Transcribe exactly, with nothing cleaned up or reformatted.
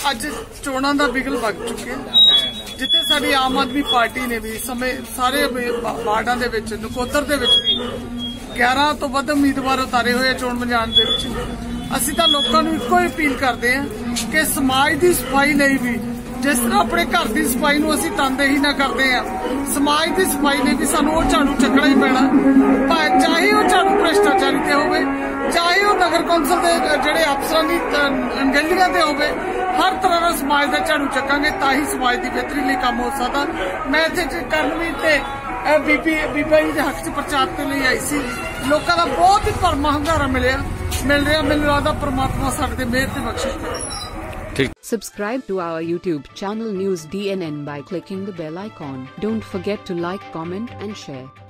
ਅੱਜ ਚੋਣਾਂ ਦਾ ਬਿਗਲ ਵਗ ਚੁੱਕਿਆ, ਜਿੱਥੇ ਸਾਡੀ ਆਮ ਆਦਮੀ ਪਾਰਟੀ ਨੇ ਵੀ ਸਮੇਂ ਸਾਰੇ ਵਾਰਡਾਂ ਦੇ ਵਿੱਚ ਨਕੋਦਰ ਦੇ ਵਿੱਚ ਵੀ ਗਿਆਰਾਂ ਤੋਂ ਵੱਧ ਉਮੀਦਵਾਰ ਉਤਾਰੇ ਹੋਏ ਚੋਣ ਮੈਦਾਨ ਦੇ ਵਿੱਚ। ਅਸੀਂ ਤਾਂ ਲੋਕਾਂ ਨੂੰ ਇੱਕੋ ਹੀ ਅਪੀਲ ਕਰਦੇ ਹਾਂ ਕਿ ਸਮਾਜ ਦੀ ਸਫਾਈ ਲਈ ਵੀ ਜਿਸ ਤਰ੍ਹਾਂ ਆਪਣੇ ਘਰ ਦੀ ਸਫਾਈ ਨੂੰ ਅਸੀਂ ਤਨਦੇਹੀ ਨਾ ਕਰਦੇ ਹਾਂ, ਸਮਾਜ ਦੀ ਸਫਾਈ ਲਈ ਵੀ ਸਾਨੂੰ ਉਹ ਝਾੜੂ ਚੱਕਣਾ ਹੀ ਪੈਣਾ, ਭਾਵੇਂ ਚਾਹੇ ਉਹ ਝਾੜੂ ਭ੍ਰਿਸ਼ਟਾਚਾਰੀ ਤੇ ਹੋਵੇ, ਚਾਹੇ ਉਹ ਨਗਰ ਕੌਂਸਲ ਦੇ ਜਿਹੜੇ ਅਫਸਰਾਂ ਦੀ ਅਣਗਹਿਲੀਆਂ ਤੇ ਹੋਵੇ। ਹਰ ਤਰ੍ਹਾਂ ਦਾ ਸਮਾਜ ਦਾ ਝਾੜੂ ਚੱਕਾਂਗੇ ਤਾਂ ਹੀ ਸਮਾਜ ਦੀ ਬਿਹਤਰੀ ਲਈ ਕੰਮ ਹੋ ਸਕਦਾ। ਮੈਂ ਇੱਥੇ ਕਰਨਵੀਰ ਤੇ ਬੀਬੀ ਬੀਬਾ ਜੀ ਦੇ ਹੱਕ 'ਚ ਪ੍ਰਚਾਰ ਦੇ ਲਈ ਆਈ ਸੀ। ਲੋਕਾਂ ਦਾ ਬਹੁਤ ਹੀ ਭਰਮਾ ਹੁੰਗਾਰਾ ਮਿਲਿਆ ਮਿਲ ਰਿਹਾ ਮੈਨੂੰ ਲੱਗਦਾ ਪ੍ਰਮਾਤਮਾ ਸਾਡੇ ਤੇ ਮਿਹਰ ਤੇ ਬਖਸ਼ਿਸ਼ ਕਰੇ। Subscribe to our YouTube channel News D N N by clicking the bell icon. Don't forget to like, comment and share.